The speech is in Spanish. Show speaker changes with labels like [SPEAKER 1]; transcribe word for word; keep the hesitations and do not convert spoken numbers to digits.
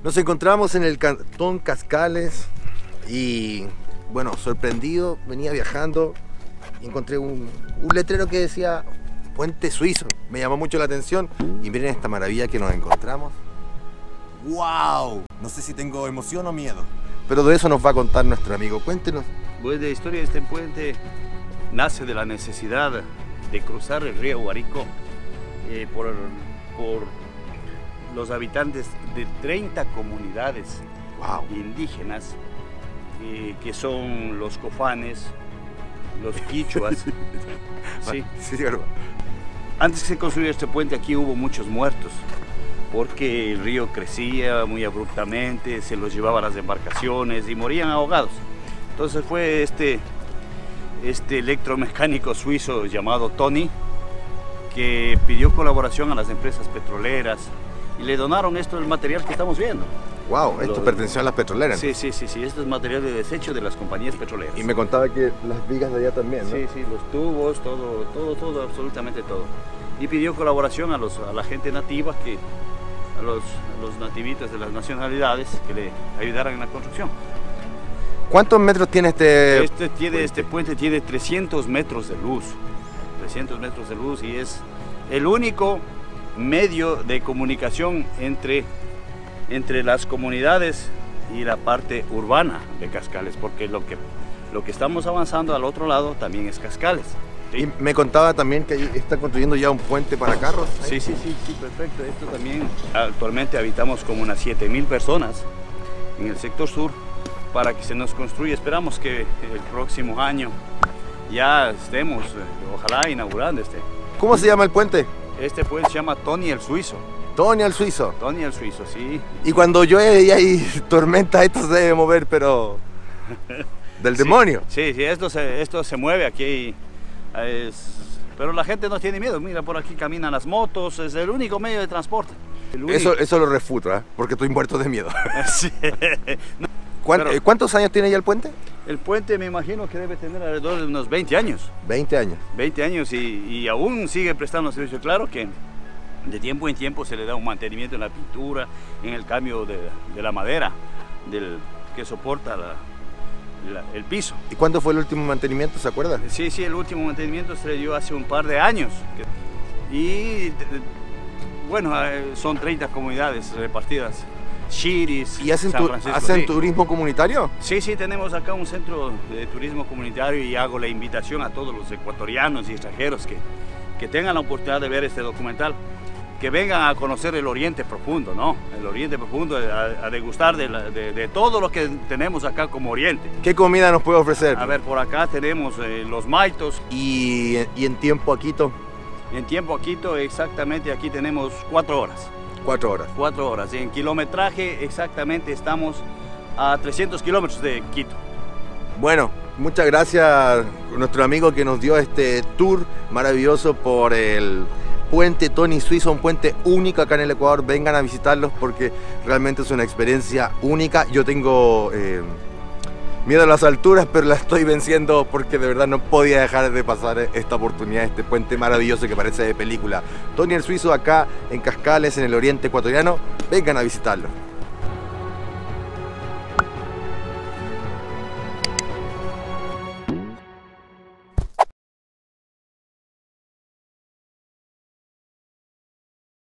[SPEAKER 1] Nos encontramos en el cantón Cascales y, bueno, sorprendido, venía viajando y encontré un, un letrero que decía Puente Suizo. Me llamó mucho la atención y miren esta maravilla que nos encontramos. ¡Wow! No sé si tengo emoción o miedo, pero de eso nos va a contar nuestro amigo. Cuéntenos.
[SPEAKER 2] Pues la historia de este puente nace de la necesidad de cruzar el río Guarico eh, por, por los habitantes de treinta comunidades
[SPEAKER 1] wow.
[SPEAKER 2] indígenas, eh, que son los cofanes, los quichuas. Sí.
[SPEAKER 1] Sí, claro.
[SPEAKER 2] Antes que se construyera este puente aquí hubo muchos muertos, porque el río crecía muy abruptamente, se los llevaba a las embarcaciones y morían ahogados. Entonces fue este, este electromecánico suizo llamado Tony que pidió colaboración a las empresas petroleras y le donaron esto, el material que estamos viendo.
[SPEAKER 1] Wow, esto
[SPEAKER 2] Lo,
[SPEAKER 1] perteneció a las petroleras.
[SPEAKER 2] Sí, sí, sí, sí, esto es material de desecho de las compañías petroleras.
[SPEAKER 1] Y me contaba que las vigas de allá también, ¿no?
[SPEAKER 2] Sí, sí, los tubos, todo, todo, todo, absolutamente todo. Y pidió colaboración a, los, a la gente nativa, que, a, los, a los nativitas de las nacionalidades, que le ayudaran en la construcción.
[SPEAKER 1] ¿Cuántos metros tiene este,
[SPEAKER 2] este tiene
[SPEAKER 1] puente?
[SPEAKER 2] Este puente tiene trescientos metros de luz, trescientos metros de luz, y es el único medio de comunicación entre, entre las comunidades y la parte urbana de Cascales, porque lo que, lo que estamos avanzando al otro lado también es Cascales. ¿Sí?
[SPEAKER 1] Y me contaba también que ahí están construyendo ya un puente para carros.
[SPEAKER 2] Sí, sí, sí, sí, perfecto. Esto también, actualmente habitamos como unas siete mil personas en el sector sur, para que se nos construya. Esperamos que el próximo año ya estemos, ojalá, inaugurando este.
[SPEAKER 1] ¿Cómo se llama el puente?
[SPEAKER 2] Este puente se llama Tony el Suizo.
[SPEAKER 1] Tony el Suizo.
[SPEAKER 2] Tony el Suizo, sí.
[SPEAKER 1] Y cuando llueve y hay tormenta, esto se debe mover, pero del
[SPEAKER 2] Sí,
[SPEAKER 1] demonio.
[SPEAKER 2] Sí, sí, esto se, esto se mueve aquí. Es... Pero la gente no tiene miedo. Mira, por aquí caminan las motos, es el único medio de transporte.
[SPEAKER 1] Eso, eso lo refuto, ¿eh? Porque estoy muerto de miedo.
[SPEAKER 2] Sí. No.
[SPEAKER 1] ¿Cuánto,
[SPEAKER 2] Pero,
[SPEAKER 1] ¿Cuántos años tiene ya el puente?
[SPEAKER 2] El puente me imagino que debe tener alrededor de unos veinte años.
[SPEAKER 1] veinte años.
[SPEAKER 2] veinte años y, y aún sigue prestando servicio. Claro que de tiempo en tiempo se le da un mantenimiento en la pintura, en el cambio de, de la madera del, que soporta la, la, el piso.
[SPEAKER 1] ¿Y cuándo fue el último mantenimiento, se acuerda?
[SPEAKER 2] Sí, sí, el último mantenimiento se le dio hace un par de años. Y bueno, son treinta comunidades repartidas. Chiris,
[SPEAKER 1] ¿Y hacen,
[SPEAKER 2] San
[SPEAKER 1] tu,
[SPEAKER 2] Francisco,
[SPEAKER 1] hacen
[SPEAKER 2] sí.
[SPEAKER 1] turismo comunitario?
[SPEAKER 2] Sí, sí, tenemos acá un centro de turismo comunitario y hago la invitación a todos los ecuatorianos y extranjeros que, que tengan la oportunidad de ver este documental, que vengan a conocer el Oriente Profundo, ¿no? El Oriente Profundo, a, a degustar de, la, de, de todo lo que tenemos acá como Oriente.
[SPEAKER 1] ¿Qué comida nos puede ofrecer?
[SPEAKER 2] A ver, por acá tenemos eh, los maitos.
[SPEAKER 1] ¿Y, y en tiempo a Quito?
[SPEAKER 2] En tiempo a Quito, exactamente, aquí tenemos cuatro horas.
[SPEAKER 1] Cuatro horas.
[SPEAKER 2] Cuatro horas. Y en kilometraje, exactamente, estamos a trescientos kilómetros de Quito.
[SPEAKER 1] Bueno, muchas gracias a nuestro amigo que nos dio este tour maravilloso por el puente Tony Suizo, un puente único acá en el Ecuador. Vengan a visitarlos porque realmente es una experiencia única. Yo tengo eh, miedo a las alturas, pero la estoy venciendo porque de verdad no podía dejar de pasar esta oportunidad, este puente maravilloso que parece de película. Tony el Suizo acá en Cascales, en el oriente ecuatoriano. Vengan a visitarlo.